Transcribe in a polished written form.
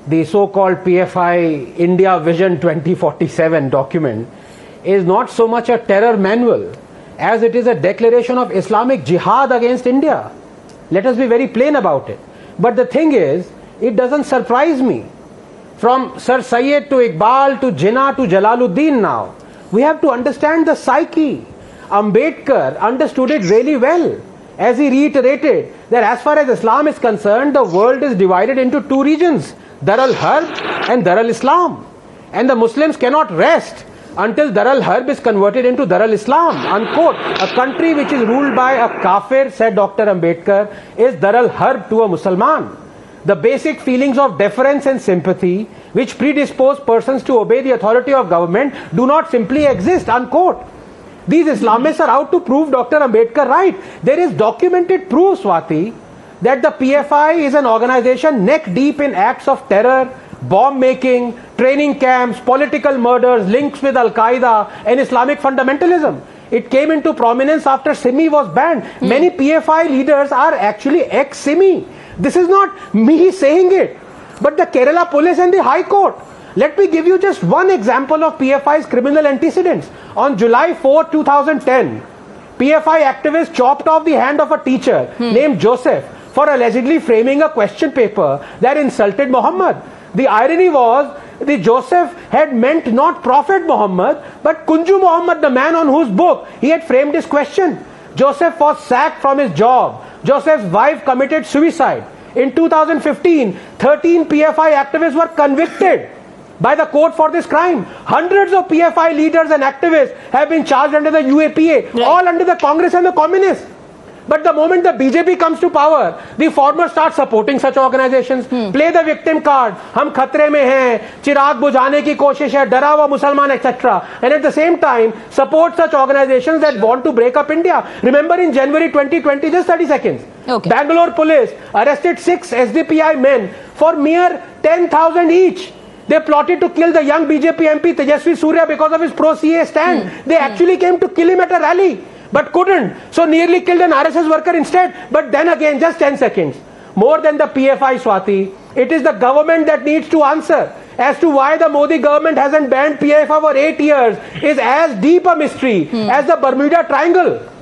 the so-called PFI India Vision 2047 document is not so much a terror manual as it is a declaration of Islamic jihad against India. Let us be very plain about it. But the thing is, it doesn't surprise me. From Sir Syed to Iqbal to Jinnah to Jalaluddin now, we have to understand the psyche. Ambedkar understood it really well as he reiterated that as far as Islam is concerned, the world is divided into two regions, Dar al-Harb and Dar al-Islam. And the Muslims cannot rest until Dar al-Harb is converted into Dar al-Islam, unquote. A country which is ruled by a kafir, said Dr. Ambedkar, is Dar al-Harb to a Musliman. The basic feelings of deference and sympathy which predispose persons to obey the authority of government do not simply exist, unquote. These Islamists are out to prove Dr. Ambedkar right. There is documented proof, Swati, that the PFI is an organization neck deep in acts of terror, bomb making, training camps, political murders, links with Al-Qaeda and Islamic fundamentalism. It came into prominence after Simi was banned. Many PFI leaders are actually ex-Simi. This is not me saying it, but the Kerala police and the High Court. Let me give you just one example of PFI's criminal antecedents. On July 4, 2010, PFI activists chopped off the hand of a teacher named Joseph for allegedly framing a question paper that insulted Muhammad. The irony was the Joseph had meant not Prophet Muhammad, but Kunju Muhammad, the man on whose book he had framed his question. Joseph was sacked from his job. Joseph's wife committed suicide. In 2015, 13 PFI activists were convicted by the court for this crime. Hundreds of PFI leaders and activists have been charged under the UAPA, all under the Congress and the Communists. But the moment the BJP comes to power, the former start supporting such organizations, play the victim card, हम खतरे में हैं, चिराग बुझाने की कोशिश है, डरा हुआ मुसलमान, etc. And at the same time, support such organizations that want to break up India. Remember in January 2020, just 30 seconds, Bangalore police arrested 6 SDPI men for mere 10,000 each. They plotted to kill the young BJP MP Tejasvi Surya because of his pro-CA stand. They actually came to kill him at a rally, but couldn't. So nearly killed an RSS worker instead. But then again, just 10 seconds. More than the PFI, Swati, it is the government that needs to answer as to why the Modi government hasn't banned PFI for 8 years is as deep a mystery as the Bermuda Triangle.